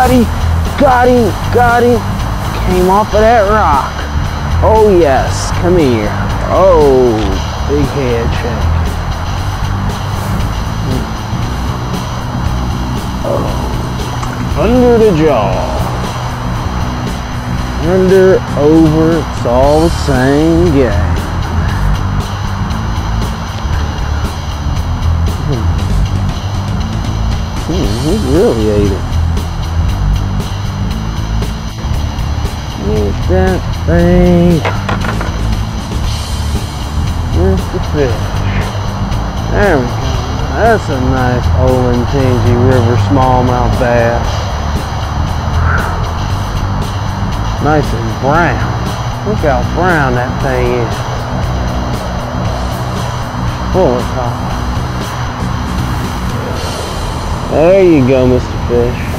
buddy. Got him, got him. Came off of that rock. Oh yes, come here. Oh, big head shake. Oh, under the jaw. Under, over, it's all the same game. He really ate it. Get that thing. Here's the fish. There we go. That's a nice Olentangy River smallmouth bass. Nice and brown. Look how brown that thing is. Full of color. There you go, Mr. Fish.